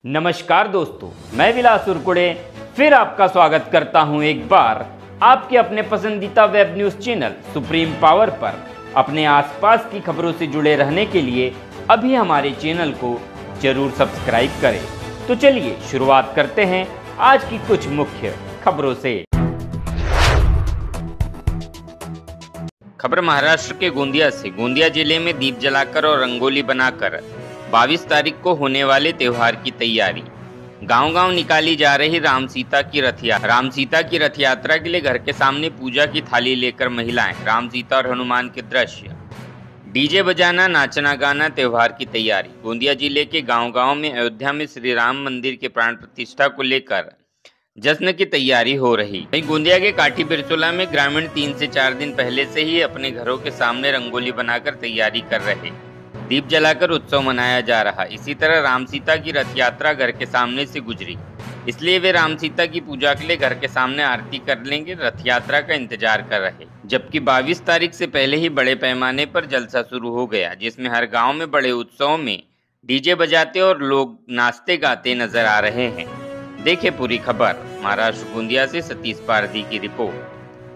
नमस्कार दोस्तों, मैं विलास उरकुड़े फिर आपका स्वागत करता हूं एक बार आपके अपने पसंदीदा web news channel supreme power पर। अपने आसपास की खबरों से जुड़े रहने के लिए अभी हमारे चैनल को जरूर सब्सक्राइब करें। तो चलिए शुरुआत करते हैं आज की कुछ मुख्य खबरों से। खबर महाराष्ट्र के गोंदिया से। गोंदिया जिले में दीप जलाकर और रंगोली बनाकर 22 तारीख को होने वाले त्योहार की तैयारी। गांव-गांव निकाली जा रही राम सीता की रथ यात्रा के लिए घर के सामने पूजा की थाली लेकर महिलाएं राम सीता और हनुमान के दृश्य, डीजे बजाना, नाचना गाना, त्योहार की तैयारी। गोंदिया जिले के गांव-गांव में अयोध्या में श्री राम मंदिर के प्राण प्रतिष्ठा को लेकर जश्न की तैयारी हो रही। वहीं गोंदिया के काठी बिरसोला में ग्रामीण 3 से 4 दिन पहले से ही अपने घरों के सामने रंगोली बनाकर तैयारी कर रहे, दीप जलाकर उत्सव मनाया जा रहा। इसी तरह राम सीता की रथ यात्रा घर के सामने से गुजरी, इसलिए वे राम सीता की पूजा के लिए घर के सामने आरती कर लेंगे, रथ यात्रा का इंतजार कर रहे। जबकि 22 तारीख से पहले ही बड़े पैमाने पर जलसा शुरू हो गया, जिसमें हर गांव में बड़े उत्सवों में डीजे बजाते और लोग नाचते गाते नजर आ रहे हैं। देखिए पूरी खबर। महाराष्ट्र गोंदिया से सतीश पारधी की रिपोर्ट।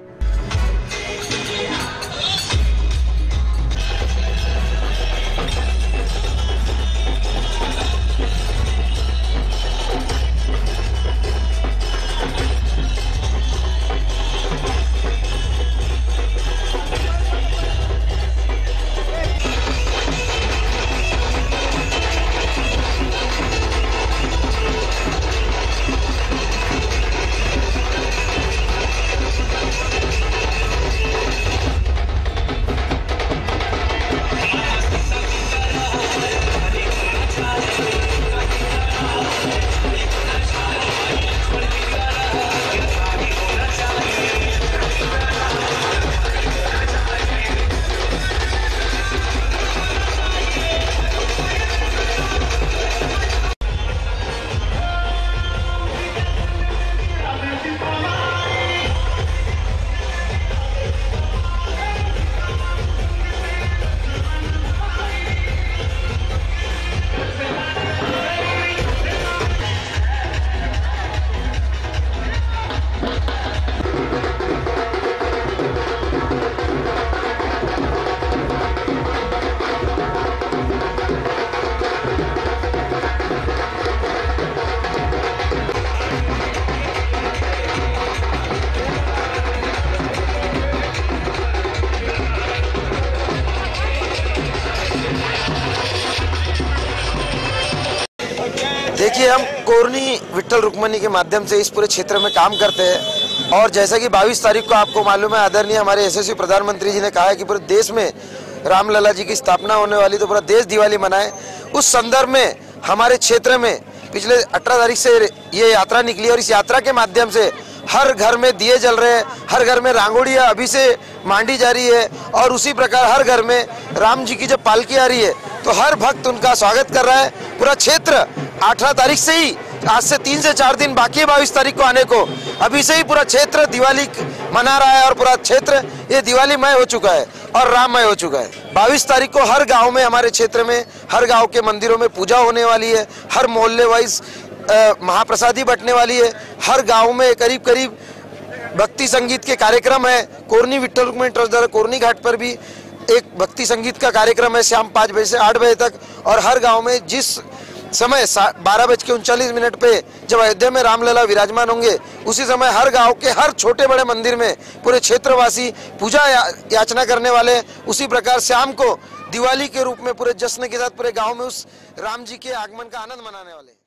देखिए, हम कोरनी विट्ठल रुक्मणी के माध्यम से इस पूरे क्षेत्र में काम करते हैं और जैसा कि 22 तारीख को आपको मालूम है, आदरणीय हमारे यशस्वी प्रधानमंत्री जी ने कहा है कि पूरे देश में रामलला जी की स्थापना होने वाली, तो पूरा देश दिवाली मनाए। उस संदर्भ में हमारे क्षेत्र में पिछले 18 तारीख से ये यात्रा निकली और इस यात्रा के माध्यम से हर घर में दिए जल रहे हैं, हर घर में रांगोड़ियाँ अभी से मांडी जा रही है और उसी प्रकार हर घर में राम जी की जब पालकी आ रही है तो हर भक्त उनका स्वागत कर रहा है। पूरा क्षेत्र 18 तारीख से ही, आज से 3 से 4 दिन बाकी है 22 तारीख को आने को, अभी से ही पूरा क्षेत्र दिवाली मना रहा है और पूरा क्षेत्र ये दिवालीमय हो चुका है और राममय हो चुका है। 22 तारीख को हर गांव में, हमारे क्षेत्र में हर गांव के मंदिरों में पूजा होने वाली है, हर मोहल्ले वाइज महाप्रसादी बंटने वाली है, हर गाँव में करीब करीब भक्ति संगीत के कार्यक्रम है। कोरनी विट्ठल रुक्मणी ट्रस्ट द्वारा कोरनी घाट पर भी एक भक्ति संगीत का कार्यक्रम है शाम 5 बजे से 8 बजे तक। और हर गांव में जिस समय 12:39 पे जब अयोध्या में रामलला विराजमान होंगे, उसी समय हर गांव के हर छोटे बड़े मंदिर में पूरे क्षेत्रवासी पूजा याचना करने वाले। उसी प्रकार शाम को दिवाली के रूप में पूरे जश्न के साथ पूरे गांव में उस राम जी के आगमन का आनंद मनाने वाले।